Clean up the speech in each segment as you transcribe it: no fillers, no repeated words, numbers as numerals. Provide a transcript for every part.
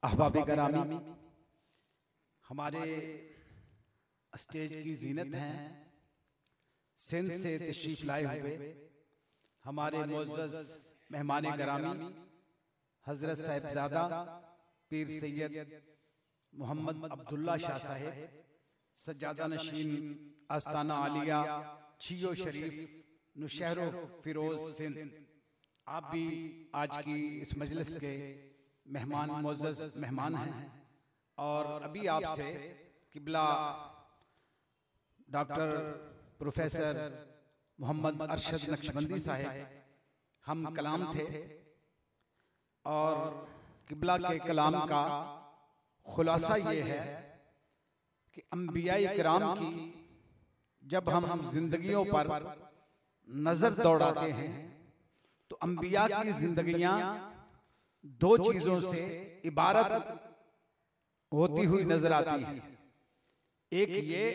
अहबाब गिरामी, हमारे स्टेज की जीनत हैं, सिंध से तशरीफ लाए हुए हमारे मुअज़्ज़ज़ मेहमान गिरामी हजरत साहिबजादा पीर सैयद मोहम्मद अब्दुल्ला शाह साहेब सज्जादा नशीन आस्ताना आलिया छियो शरीफ नुशहरो फिरोज सिंध, आप भी आज की इस मजलिस के मेहमान मुअज़्ज़ज़ मेहमान हैं। और अभी आपसे किबला डॉक्टर प्रोफेसर मोहम्मद अरशद नक्शबंदी साहेब हम कलाम थे और किबला के कलाम का खुलासा ये है कि अंबिया किराम की जब हम जिंदगियों पर नजर दौड़ाते हैं तो अंबिया की जिंदगियां दो चीजों से इबारत होती हुई नजर आती है। एक ये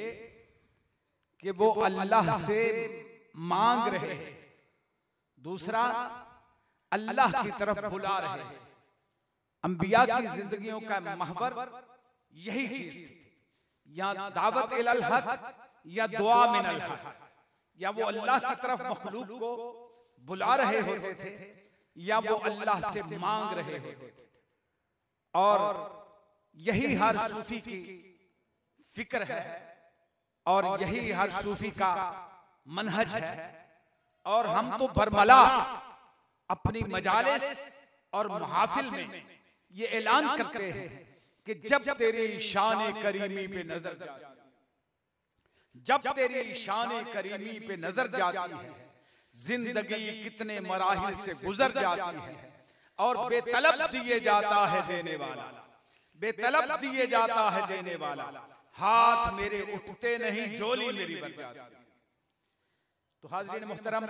कि वो अल्लाह से मांग रहे हैं, दूसरा अल्लाह की तरफ बुला रहे हैं। अंबिया की जिंदगियों का महवर यही चीज थी, या दावत इलल हक या दुआ मिनल हक, या वो अल्लाह की तरफ मखलूक को बुला रहे होते थे या वो अल्लाह से मांग रहे होते थे। और यही हर सूफी की फिक्र है और यही हर सूफी का मनहज है। और हम तो बरमला अपनी मजालिस और महफिल में ये ऐलान करते हैं कि जब तेरी शान करीमी पे नजर जाती, जब तेरी शान करीमी पे नजर जाती है, जिंदगी कितने मराहिल से गुजर जाती है और बेतलब दिए जाता है देने वाला, बेतलब दिए जाता है देने वाला, हाथ मेरे उठते नहीं झोली मेरी भर जाती है। तो हाज़रीन मुहतरम,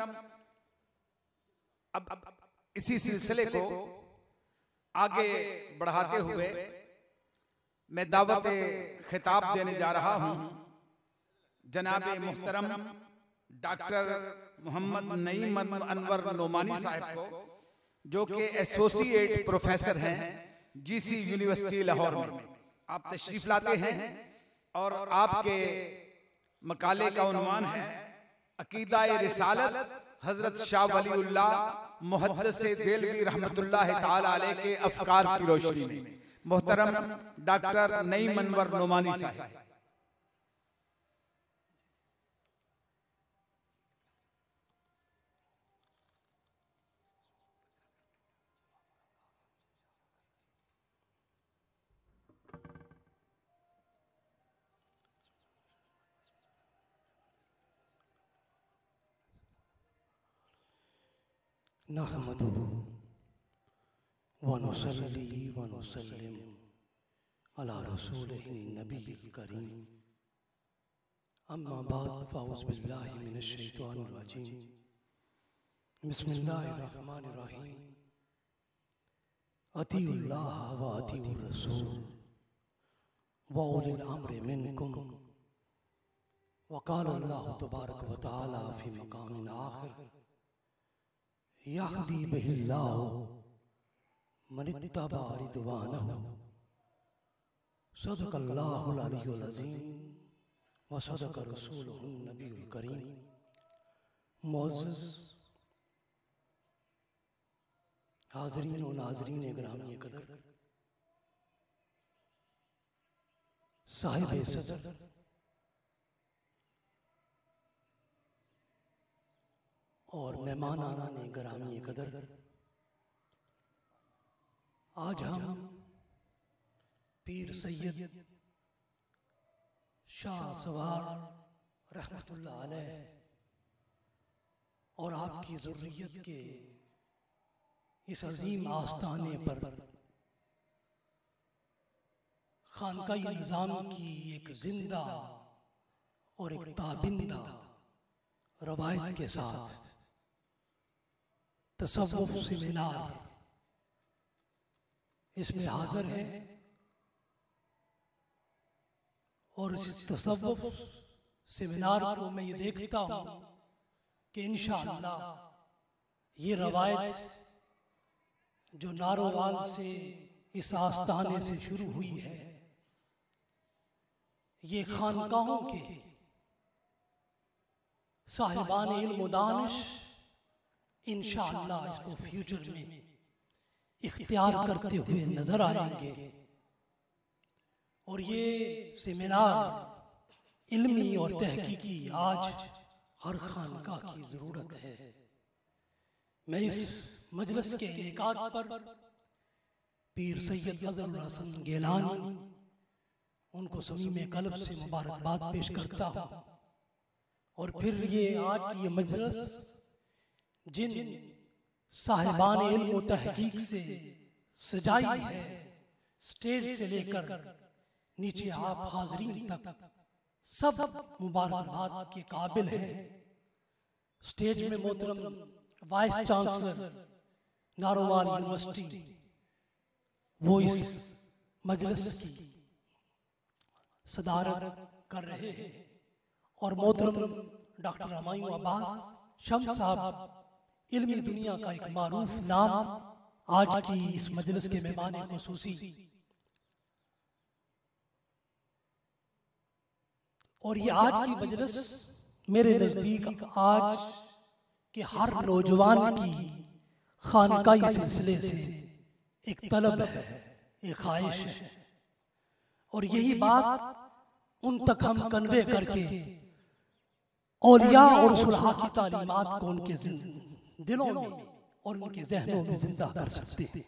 अब इसी सिलसिले को आगे बढ़ाते हुए मैं दावत खिताब देने जा रहा हूं जनाब मुहतरम डॉक्टर मोहम्मद नईम अनवर नोमानी साहब को, जो कि एसोसिएट प्रोफेसर हैं जीसी यूनिवर्सिटी लाहौर में। आप तशरीफ लाते हैं और आपके मकाले का उन्वान है अकीदा-ए रिसालत हजरत शाह वलीउल्लाह मुहद्दिस देलवी रहमतुल्लाह ताला अलैह के अफकार की रोशनी में। मोहतरम डॉक्टर नईम अनवर नोमानी साहब। नहमदुहु व नुसल्ली व नुसल्लिम अला रसूलिहिन नबिय्यिल करीम, अम्मा बाद फ़अऊज़ु बिल्लाहि मिनश शैतानिर रजीम, बिस्मिल्लाहिर रहमानिर रहीम। अतीउल्लाह व अतीउर रसूल व उलिल अम्रि मिनकुम व क़ाला अल्लाहु तबारक व तआला फ़ी मक़ामिन आख़िर यहदी बिहिल्लाहु मन इत्तबा रिदवानहु, सदक़ल्लाहुल अलियुल अज़ीम व सदक़ रसूलुहुन नबियुल करीम। मुअज़्ज़ज़ हाज़रीन व नाज़रीन गिरामी क़दर, साहिब सदर और मेहमानाने गिरामी क़दर, आज हम पीर सैयद शाह सवार रहमतुल्लाह अलैह और आपकी ज़ुर्रियत के इस अजीम आस्थाने पर खानकाई निज़ाम की एक जिंदा और एक ताबिंदा रवायत के साथ तसव्वुफ सेमिनार इसमें हाजिर है। और इस तसव्वुफ सेमिनार को मैं ये देखता हूँ कि इंशाअल्लाह ये रवायत जो नारोवाल से इस आस्ताने से शुरू हुई है। ये खानकाहों के साहिबान इल्म व दानिश इंशाअल्लाह इसको फ्यूचर में इख्तियार करते हुए नजर आएंगे। और ये सेमिनार इल्मी और तहकीकी आज हर खानकाह की जरूरत है। मैं इस मजलिस के इनेकाद पर पीर सैयद फजल हसन गेलानी उनको समीम कल्ब से मुबारकबाद पेश करता हूँ। और फिर ये आज की ये मजलिस जिन साहिबान इल्म व तहकीक से सजाई है, स्टेज से लेकर नीचे आप हाजरीन तक सब मुबारकबाद के काबिल हैं। स्टेज में मोहतरम वाइस चांसलर नारोवाल यूनिवर्सिटी वो इस मजलिस की सदारत कर रहे हैं। और मोहतरम डॉक्टर हमायूं अब्बास शम्स साहब इल्मी दुनिया का एक मारूफ नाम आज की इस मजलिस के मेहमान खुसूसी। और ये आज की मजलिस मेरे नजदीक आज के हर नौजवान की खानकाही सिलसिले से एक तलब है, एक ख्वाहिश है। और यही बात उन तक हम कन्वे करके औलिया और सुलहा की तालीमात को उनके दिलों में और उनके जहनों में जिंदा कर सकते हैं।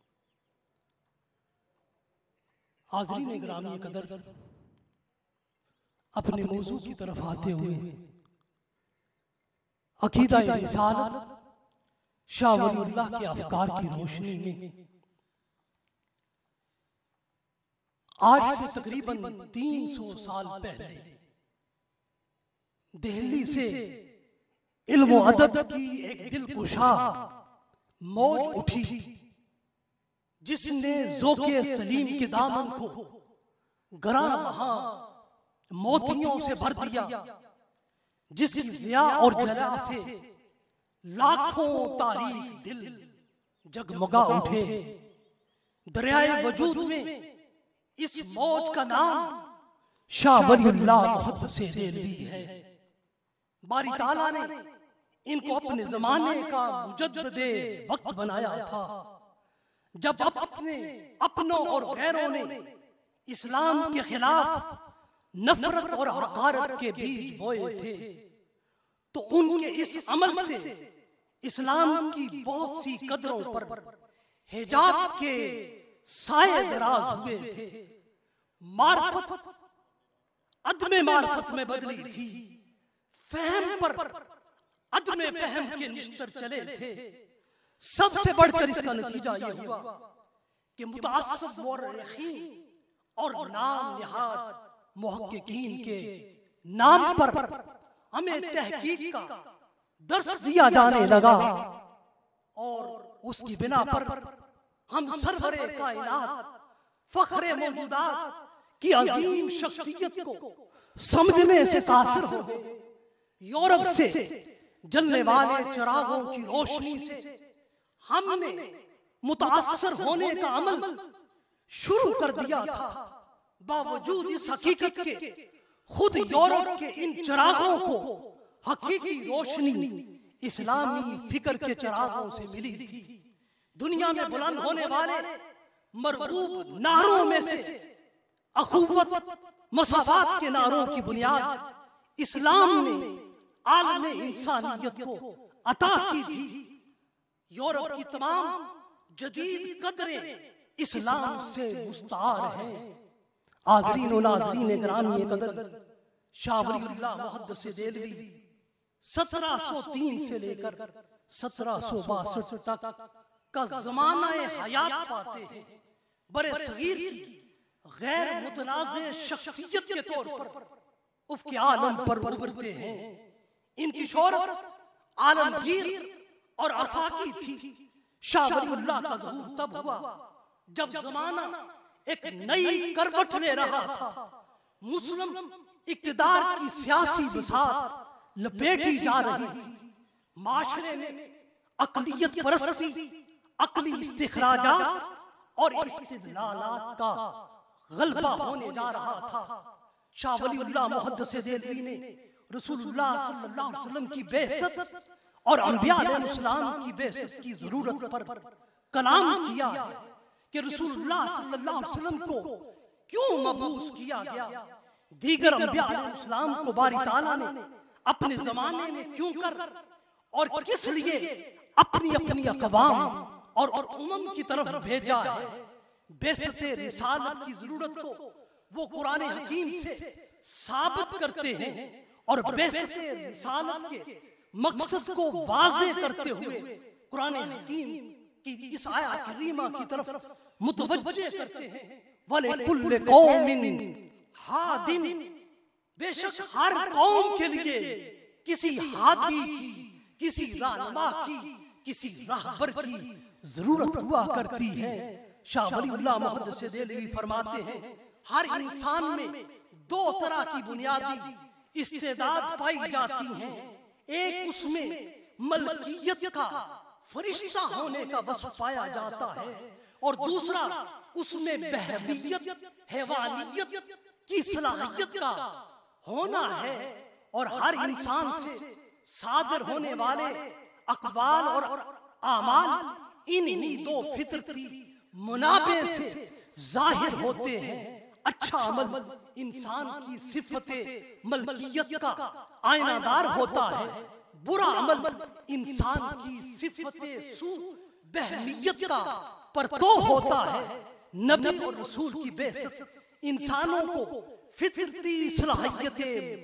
हाज़रीन गिरामी कदर, अपने मौजू की तरफ आते हुए अकीदा रिसालत शाह वलीउल्लाह के अफकार की रोशनी में आज से तकरीबन 300 साल पहले दिल्ली से इल्म व अदब की एक दिलकुशा मौज उठी, जिसने ज़ोक़े सलीम के दामन को गरां बहां मोतियों से भर दिया, जिसकी ज़िया और जला से लाखों तारीख दिल जगमगा उठे। दरियाए वजूद में इस मौज का नाम शाह वलीउल्लाह मुहद्दिस देलवी है। बारी ताला ने इनको अपने जमाने का मुजद्दिदे वक्त बनाया था, जब अपनों और गैरों ने इस्लाम के खिलाफ नफरत और हकारत के बीज बोए थे। तो उनके इस अमल से इस्लाम की बहुत सी कदरों पर हिजाब के साए दराज हुए थे। मार्फत अदमे मार्फत में बदली थी, फहम पर अदमे फहम के निश्तर चले थे। सबसे बढ़कर इसका नतीजा यह हुआ कि मुतअस्सिब मुअर्रिखीन और नाम निहाद मुहक्किकीन के नाम पर हमें तहकीक का दर्स दिया जाने लगा। और उसकी बिना पर हम सरवरे कायनात फख्रे मौजूदात की अजीम शख्सियत को समझने से कासिर हो गए। यूरोप से जलने वाले चिरागों की रोशनी से हमने मुतासर होने का अमल शुरू कर दिया था। बावजूद इस हकीकत के खुद यूरोप के इन चिरागों को हकीकी रोशनी इस्लामी फिक्र के चिरागों से मिली थी। दुनिया में बुलंद होने वाले मरगूब नारों में से अखुवत मसाफात के नारों की बुनियाद इस्लाम ने आलम इंसानियत को अता की थी। यूरोप की तमाम जदीद कदरें इस्लाम से मुस्तार हैं। हाज़रीन और नाज़रीन गिरामी कदर, शाह वलीउल्लाह मुहद्दिस देलवी 1703 से लेकर 1762 तक का ज़माना हयात पाते हैं। बरे सगीर की गैर मुतनाज़े शख्सियत के तौर पर उफ़्क़े आलम पर उभरते हैं। इनकी शोहरत आलमगीर और आफाकी थी। शाह वलीउल्लाह का ज़हूर तब हुआ जब ज़माना एक नई करवट ले रहा था। मुस्लिम इक़्तिदार की सियासी बसात लपेटी जा रही थी। माशरे में अक़लियत परस्ती, अक़ली इस्तिखराजात और इस्तिदलालात का गलबा होने जा रहा था। शाह वलीउल्लाह मुहद्दिस देलवी ने रसूलुल्लाह सल्लल्लाहु अलैहि वसल्लम की बेइज्जत और अंबिया अलैहिस्सलाम की बेइज्जत की जरूरत पर कलाम किया कि रसूलुल्लाह सल्लल्लाहु अलैहि वसल्लम को क्यों मबूस किया गया, दीगर अंबिया अलैहिस्सलाम को बारी ताला ने अपने जमाने में क्यों कर और किस लिए अपनी अपनी अक़वाम और उम्म की तरफ भेजा है। बेइज्जत रिसालत की जरूरत को वो कुरान हकीम से साबित करते हैं और बेइज्जत रिसालत के मकसद को वाज़े करते हुए कुरान हकीम की इस आयत करीमा की तरफ मुतवज्जे करते हैं। वले कुल्ले कौमिन हादिन, बेशक हर कौम के लिए किसी हादी की, किसी रहनुमा की, किसी राहबर की जरूरत हुआ करती है। शाह वलीउल्लाह मुहद्दिस देलवी फरमाते हैं हर इंसान में दो तरह की बुनियादी इस्तेदाद पाई जाती हैं। एक उसमें मलकियत का, फरिश्ता होने का वस्फ पाया जाता है और दूसरा उसमें बहमीयत, हैवानियत की सलाहियत का होना है। और हर इंसान से सादर होने वाले अक़वाल और आमाल इन्हीं दो फितरती मुनाबे से जाहिर होते हैं। अच्छा अमल इंसान की सिफते मलकियत का आईनादार होता है, बुरा अमल इंसान की सिफते सू बहमियत का परतो होता है। नबी और रसूल की बेइज्जत इंसानों को फितरती सलाहियतें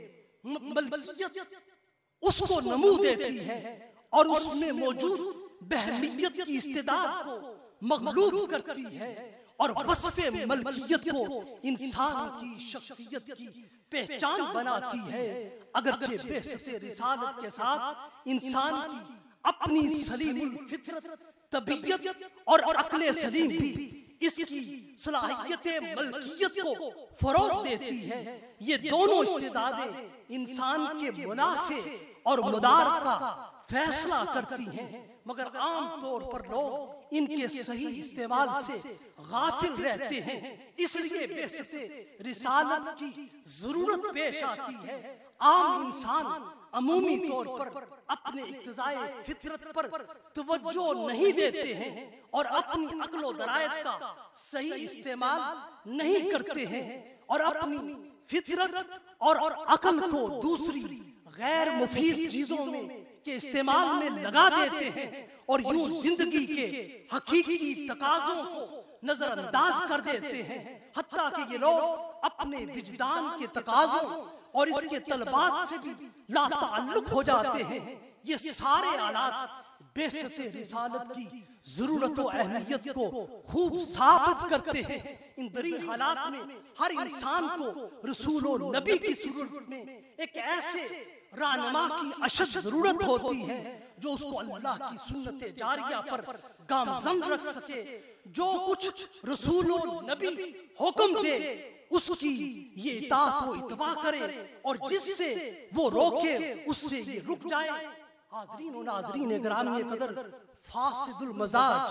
मलकियत उसको नमू देती है और उसमें मौजूद बहमियत की इस्तेदाद को मगलूब करती है और वस्फ़े मलकियत को इंसान की शख्सियत की पहचान बनाती है। अगरचे बेइज्जत रिसालत के साथ इंसान की अपनी सलीमुल फितरत तबीयत और अक्ल सलीम भी इसकी सलाहियत मलकियत को फरोग देती है। ये दोनों इस्तेदादें इंसान के मुनाफे और मुदार का फैसला करती हैं, मगर आम तौर पर लोग इनके सही इस्तेमाल से गाफिल रहते हैं। इसलिए बेइज्जत रिसालत की जरूरत पेश आती है। आम इंसान अमूमी तौर पर अपने इक्तिज़ाए फितरत पर तवज्जो नहीं देते हैं और अपनी अक्ल दरायत का सही इस्तेमाल नहीं करते हैं और अपनी फितरत और अक्ल को दूसरी गैर मुफीद चीजों में के इस्तेमाल में लगा देते हैं और यूं जिंदगी के हकीकी तकाज़ों को नजरअंदाज कर देते हैं। हत्ता कि ये लोग अपने विजदान के तकाज़ों और इसके तलबात से भी लाताल्लुक हो जाते हैं। ये सारे हालात बेइज्जत रिसालत की जरूरत और अहमियत को खूब साबित करते हैं। इन दरी हालात में हर इंसान को रसूल और नबी की सूरत में एक ऐसे रहनुमा की अशद जरूरत होती है जो उसको अल्लाह की सुन्नत जारिया पर गामजन रख सके। जो कुछ रसूल और नबी हुक्म दे उसकी ये इताअत व इत्तबा करे और जिससे वो रोके उससे ये रुक जाए। हाज़रीन व नाज़रीन गिरामी कदर, फासिदुल मजाज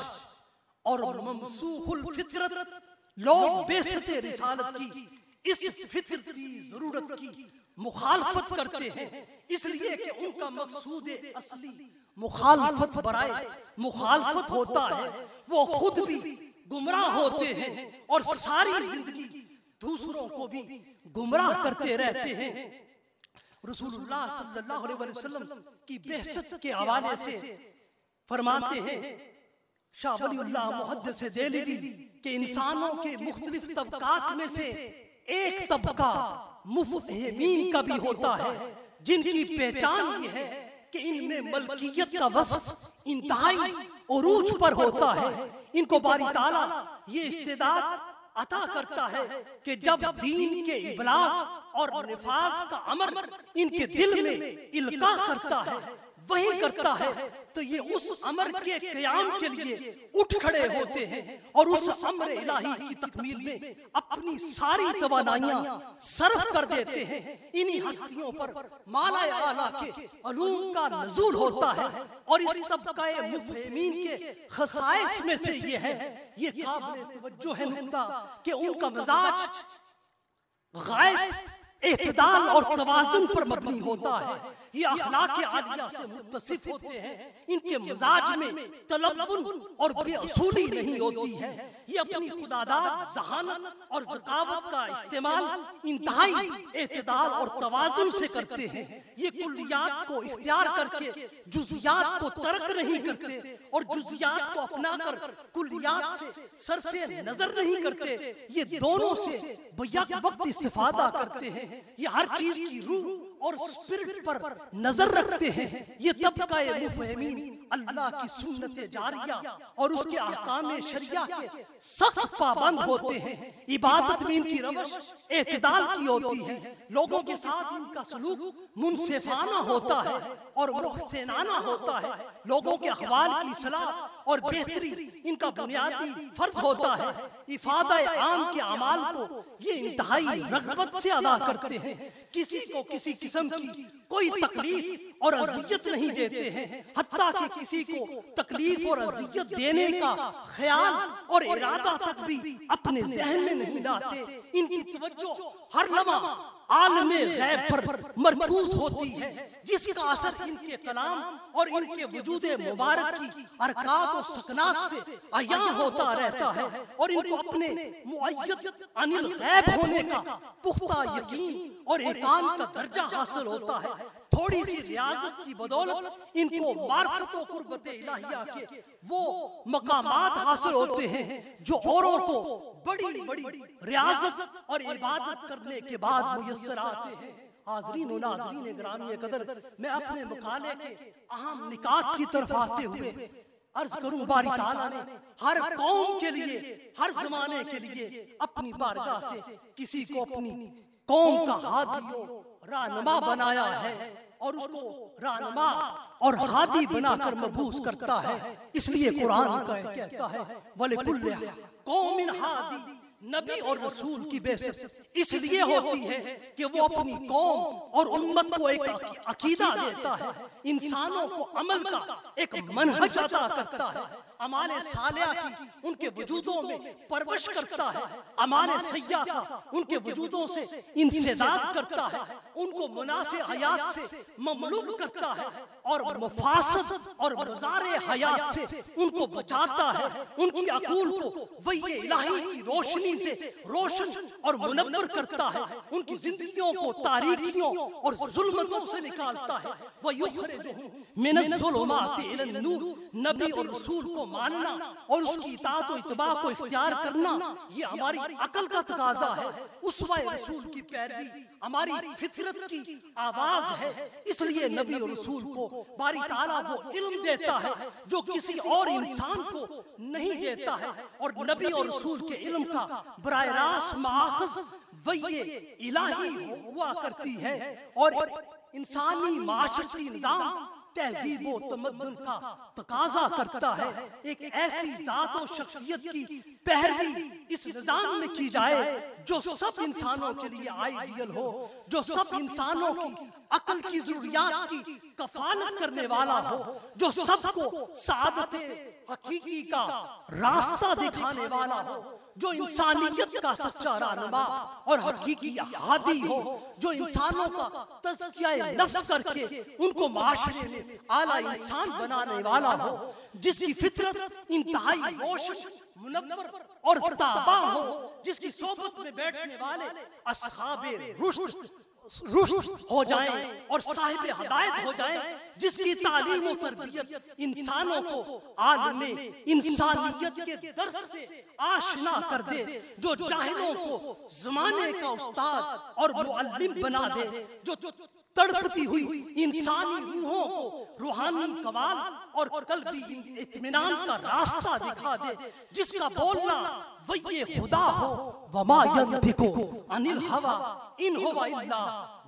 और ममसूखुल फितरत लोग बेइज्जत रिसालत की इस फितरती जरूरत की मुखालफत करते हैं, इसलिए कि उनका मकसूद असली मुखालफत बराए मुखालफत होता है। वो खुद भी गुमराह होते हैं और सारी जिंदगी दूसरों को भी गुमराह करते रहते हैं। रसूलुल्लाह सल्लल्लाहु अलैहि वसल्लम की बेइज्जत के हवाले से फरमाते हैं शाह वलीउल्लाह मुहद्दिस देलवी के इंसानों के मुख्तलिफ तबकात में से एक तबका मुफहिमीन का भी होता है जिनकी पहचान ये है कि इनमें मलकियत का वस्फ इंतहाई उरूज पर होता है। इनको बारी ताला ये इस्तेदाद अता करता है कि जब दीन के इबलाग और निफाज का अमर इनके दिल में इल्का करता है, वही करता है तो ये उस अमर के क़याम के लिए उठ खड़े होते हैं और उस अमर इलाही की तकमील में अपनी सारी तवानाइयां सर्फ कर देते हैं। इन्हीं हस्तियों पर माला आला के अलूम का नज़ूल होता है और इस तबका मुफ़हिमीन के खसाइस में से ये है, ये काबिल तवज्जो है नुक्ता कि उनका मिजाज गायब, एतदाल और तवाज़ुन पर मबनी होता है। ये अखलाक आलिया से मुत्तसिफ होते हैं। इनके मिजाज में तलव्वुन और बेअसूली नहीं होती है। ये अपनी खुदादाद, ज़हानत और ज़कावत का इस्तेमाल इंतहाई एतदाल और तवाज़ुन से करते हैं। ये कुल्लियात को इख्तियार करके जुज़ियात को तर्क नहीं करते और जुज़ियात को अपनाकर कुल्लियात से सरफे नजर नहीं करते। ये दोनों से बैक वक्त इस्तिफादा करते हैं। ये हर चीज की रूह और स्पिरिट पर नजर रखते हैं। ये तबका मुफ़हिमीन अल्लाह की सुन्नत जारिया और उसके अहकाम शरिया के सख्त पाबंद होते हैं। इबादत में इनकी रवश एतदाल की होती है। लोगों के साथ इनका सलूक मुनसिफाना होता है और मुहसिनाना होता है। लोगों के अहवाल की सलाह और बेहतरी इनका बुनियादी फर्ज होता है। इफादा आम के अमाल को ये इंतहाई रग़बत से अदा करते हैं। किसी को किसी किस्म की कोई तकलीफ और अज़ियत नहीं देते हैं। हत्ता कि किसी को तकलीफ और अज़ियत देने का ख्याल और इरादा तक भी अपने ज़हन में नहीं लाते। इनकी तवज्जो हर लम्हा आलमे गैब पर मरकूज होती है, जिसका असर इनके कलाम और इनके वजूद मुबारक की हरकत और सकनात से अयां होता रहता है और इनको अपने मुअय्यद अनिल गैब होने का पुख्ता यकीन और एकांत का दर्जा हासिल होता है। थोड़ी सी रियाजत की बदौलत इनको मार्फत और कुर्बत इलाहिया के वो मकामात हासिल होते हैं जो औरों को बड़ी बड़ी रियाजत और इबादत करने के बाद मुयस्सर आते हैं। हाज़रीन व नाज़रीन ग्रामी कदर, मैं अपने मुकाले के अहम निकात की तरफ आते हुए अर्ज करूं, बारी ताला ने हर कौम के लिए, हर जमाने के लिए अपनी बारगाह से किसी को अपनी कौम का हादी रहनुमा बनाया है और उसको रहनुमा और हादी बनाकर मबूस करता है। इसलिए कुरान कहता है वलिकुल्लि कौमिन हादी, नबी और रसूल की बेइज्जत इसलिए होती है कि वो अपनी कौम और उम्मत को एक अकीदा देता है, इंसानों को अमल का एक मनहज अता करता है, अमाले सालिया की उनके वजूदों में परवश करता है, अमाले सय्या का उनके वजूदों से इंसदाद करता है, उनको मुनाफे हयात से ममलूक करता है और मुफासद और मज़ारे हयात से उनको बचाता है। उनकी अकूल को वही इलाही की रोशनी से रोशन और मुनव्वर करता है। उनकी जिंदगियों को तारीकियों और जुल्मतों से निकालता है। वह युखरिजुहुम मिनज़्ज़ुलुमाति इलन-नूर, नबी और रसूल को मानना और उसकी इताअत और इत्तिबा को इख्तियार करना ये हमारी अकल का तकाजा है। उसवा रसूल की पैरवी हमारी फितरत की आवाज है। इसलिए नबी और रसूल को बारी ताला वो इल्म देता है जो किसी और इंसान को नहीं देता है और नबी और रसूल के इल्म का बराह रास्त माखज़ वही इलाही हुआ करती है और इंसानी माशरती निज़ाम तहजीब व तमद्दुन का तकाजा करता है। एक ऐसी जात और शख्सियत की पैरवी इस निज़ाम में की जाए जो सब इंसानों के लिए आइडियल हो, जो सब इंसानों की अकल की जरूरियात की कफालत करने वाला हो, जो सबको सादत हकीकी का रास्ता दिखाने वाला हो, जो इंसानियत का सच्चा रहनुमा और हकीकी हादी हो, जो इंसानों का तज़किया नफ्स करके उनको माशरे में आला इंसान बनाने वाला हो, जिसकी फितरत इंतहाई रोशन मुनव्वर और ताबा हो, जिसकी सोबत में बैठने वाले अस्हाबे रुश्द हो जाएं और साहिब हदायत हो जाएं, जिसकी तालीम और तरबियत इंसानों को आलमे इंसानियत के दर्स से आशना कर दे, जो जाहिलों को ज़माने का उस्ताद और मुअल्लिम बना दे, जो तड़पती हुई इंसानी रूहों को रूहानी कमाल और कल्बी इत्मीनान का रास्ता दिखा दे, जिसका बोलना वही खुदा हो। वमा यंतिकु अनिल हवा इन हुवा इल्ला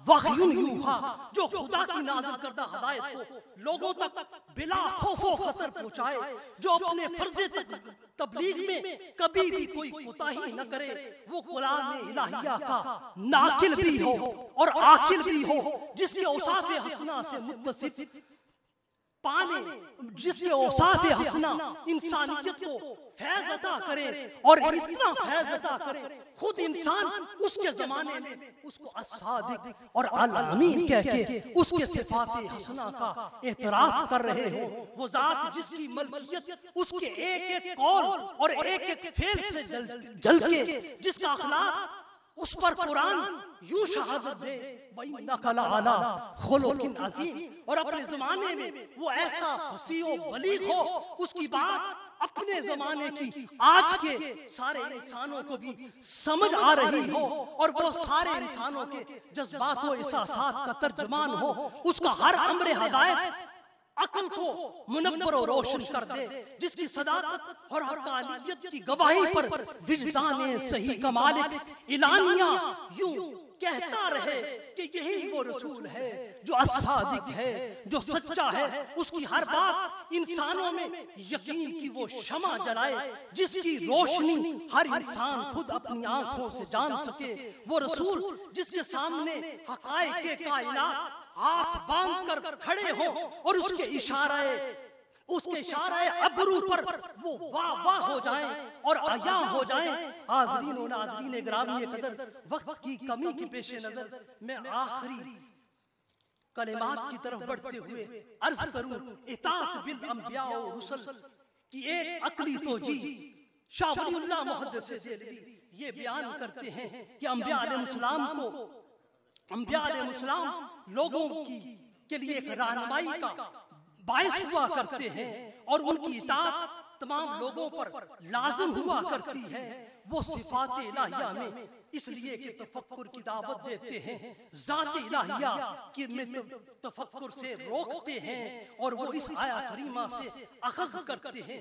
वहयुन यूहा, जो खुदा की नाज़िल करदा हदायत को लोगों तक बिला खौफो खतर पहुंचाए, जो अपने फर्ज तबलीग में कभी भी कोई कोताही न करे, वो कुरान इलाहिया का नाकिल भी हो और आकिल भी हो, जिसके औसाफ हसना से मुत्तसिफ पाने, जिसके औसाफ हसना इंसानियत को फैज अता करे, और इतना फैज अता करे खुद इंसान उसके जमाने में उसको as-सादिक और अल-अमीन कह के उसके सिफात हसना का एतराफ कर रहे हो। वो जात जिसकी मलकियत उसके एक एक कौल और एक एक फेल से जल के, जिसका अखलाक उस पर कुरान यूं शहादत दे, वइन्नका लअला खुलुकिन अज़ीम, और अपने जमाने में वो ऐसा फसीह व बलीग हो, उसकी बात अपने जमाने की आज के सारे इंसानों को भी समझ आ रही हो, और वो सारे इंसानों के जज्बात व एहसासात का तर्जमान हो, उसका हर अम्र हिदायत अकल को मुनव्वर और रोशन कर दे, जिसकी सदाकत और हक़ानियत की गवाही पर विजदान सही का मालिक इलानिया यूं कहता रहे कि यही वो रसूल है जो as-सादिक है, जो सच्चा है। उसकी हर बात इंसानों में यकीन की वो शमा जलाए, जिसकी रोशनी हर इंसान खुद अपनी आंखों से जान सके। वो रसूल जिसके सामने हक़ाइक़ के कायनात हाथ बांध कर खड़े हो, और उसके इशारे अबरू पर वो वाह वाह हो जाएं और आया हो जाएं। हाज़रीन और नाज़रीन ग्रामी कदर, वक्त की कमी के पेश नजर मैं आखिरी कलिमात की तरफ बढ़ते हुए अर्ज करूं, इताअत बिल अंबिया और रुsul की एक अकली तोजी शाह वलीउल्लाह मुहद्दिस देहलवी ये बयान करते हैं कि अंबिया अलैहिस्सलाम लोगों की के लिए एक रहनुमाई का बाइस हुआ करते हैं, और उनकी इताअत तमाम लोगों पर लाजिम हुआ करती है। वो सिफात इलाहिया में इसलिए कि तफक्कुर की दावत देते हैं, ज़ात इलाहिया की में तफक्कुर से रोकते हैं, और वो इस आया करीमा से अखज़ करते हैं,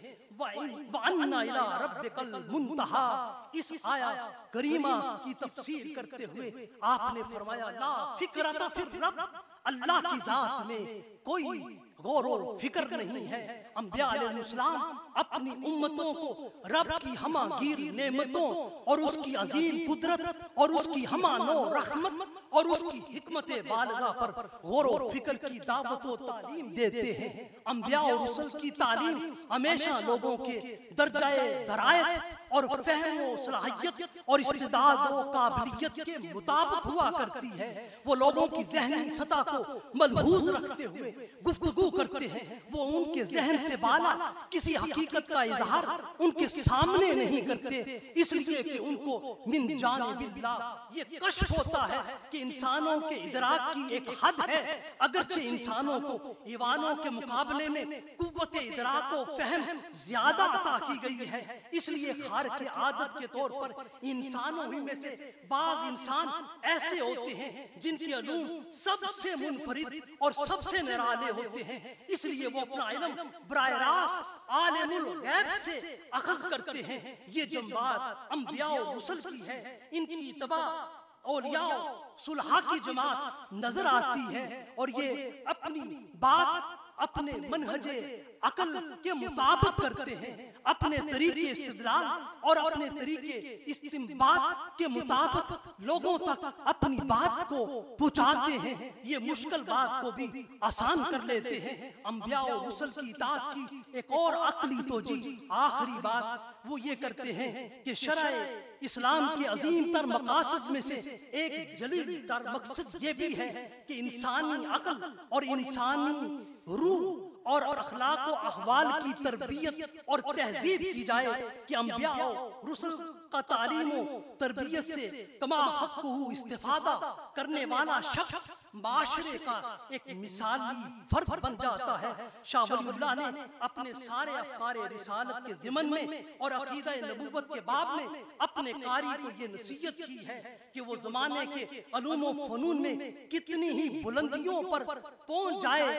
व अन्ना इला रब्बिकल मुंतहा। इस आया करीमा की तफसीर करते हुए आपने फरमाया, ला फिक्रता फिर रब, अल्लाह की जात में कोई गौर और फिक्र नहीं है। अंबिया अलैहिस्सलाम अपनी उम्मतों को रब की हमागीर नेमतों और उसकी अजीम कुदरत और उसकी हमानो रहमत और उसकी हिकमत बालगा पर गौर और फिक्र की दावत और तालीम देते हैं। अंबिया और रसूल की तालीम हमेशा लोगों के दर्जाए दरायत और फहम और सलाहियत और इस्तिदाद और काबिलियत के मुताबिक हुआ करती है। वो लोगों की ज़हनी सतह को मलहूज रखते हुए गुफ्तगू करते हैं। वो उनके जहन से बाला किसी हकीकत का इजहार उनके सामने नहीं करते, इसलिए कि उनको मिन जानिबिल्लाह ये कश्फ होता है कि इंसानों के इदराक की एक हद है। अगरचे इंसानों को ईवानों के मुकाबले में कुव्वत इदराक और फहम ज्यादा अता की गई है, इसलिए खार के आदत के तौर पर इंसानों ही में से बाज इंसान ऐसे होते हैं जिनके अलूम सबसे मुनफरिद और सबसे निराले होते हैं, इसलिए वो अपना इल्म बराह रास्त आलिमुल गैब से अखज़ करते हैं। ये जो बात अंबिया और रसूल की है, इनकी इत्तबा औलिया सुलहा की जमात नजर आती है, और ये अपनी बात अपने मनहजे अकल के मुताबिक करते हैं, अपने तरीके इस्तिदलाल और अपने तरीके इस्तिंबात के मुताबिक लोगों तक अपनी बात को पहुंचाते हैं। ये मुश्किल बात को भी आसान कर लेते हैं। अंबिया और रसूल की इताअत की एक और अकली तोजी आखिरी बात वो ये करते हैं कि शरअ इस्लाम के अजीम तर मकासद में से एक जलील तर मकसद ये भी है कि इंसानी अकल और इंसानी रूह और अखलाक और अहवाल की तरबियत और तहजीब की जाए, कि अंबिया और रसूल का तालीम और तरबियत से कमा हक़्क़ुहु इस्तिफादा करने वाला शख्स माशरे का एक मिसाली फर्द बन जाता है। शाह वलीउल्लाह ने अपने सारे अफ़कारे रिसालत के ज़िमन में और अक़ीदा नबुव्वत के बाब में अपने कारी को ये नसीहत की है कि वो ज़माने के अलूम व फ़नून में कितनी ही बुलंदियों पर पहुंच जाए,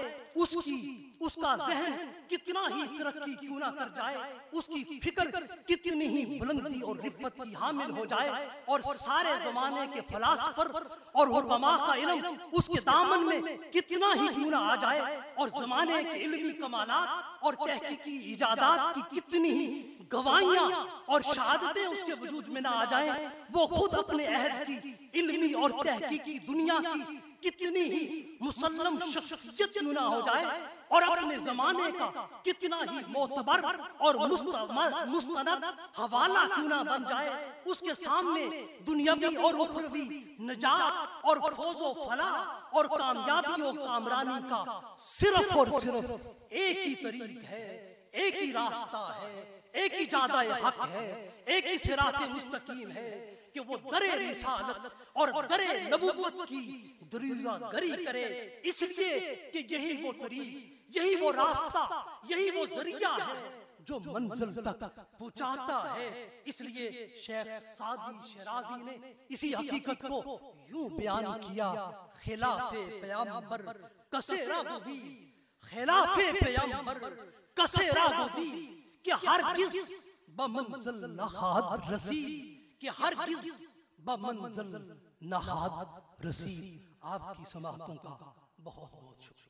उसका ज़हन कितना ही तरक्की क्यों ना कर जाए, उसकी फिक्र कितनी ही बुलंदी और मारिफत की हामिल हो जाए और सारे जमाने के फलासफर और हुक्मा का इल्म उसके दामन में कितना ही क्यों ना आ जाए और जमाने के इल्मी कमालात और तहकीकी इजादात की कितनी ही गवाहियां और शहादतें उसके वजूद में ना आ जाएं, वो खुद अपने अहद की इल्मी और तहकीकी दुनिया की कितनी ही मुसल्लम शख्सियत क्यों ना हो जाए और अपने जमाने का कितना ही मोतबर और मुस्तनद हवाला क्यों ना बन जाए, उसके सामने दुनियावी और उखरवी निजात और फौजो फला और कामयाबी और कामरानी का सिर्फ और सिर्फ एक ही तरीक है, एक ही रास्ता है, एक ही जादा हक है, एक ही सिराते मुस्तकीम है कि वो दरे रिसालत और दरे नबूवत की दरीरागरी करे, इसलिए कि यही वो तरीक, यही वो रास्ता, यही वो जरिया है जो मंजिल तक पहुंचाता है। इसलिए शेख सादी शिराजी ने इसी हकीकत को यूं बयान किया, खिलाफे पैगंबर कसेरा गुज़ी, खिलाफे पैगंबर कसेरा गुज़ी कि हरगिज़ बमंजिल नहाद रसी, कि हरगिज़ बमंजिल नहाद रसी। आपकी समाअतों का बहुत बहुत शुक्रिया।